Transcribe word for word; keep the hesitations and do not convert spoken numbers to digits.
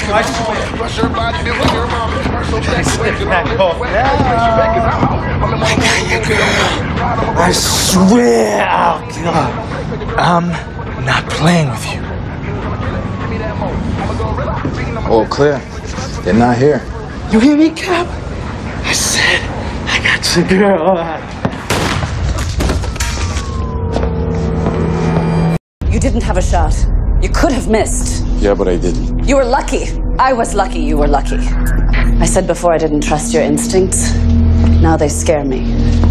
I swear, oh God, I'm not playing with you. Oh, Claire, they're not here. You hear me, Cap? I said, I got your girl. You didn't have a shot. You could have missed. Yeah, but I didn't. You were lucky. I was lucky you were lucky. I said before I didn't trust your instincts. Now they scare me.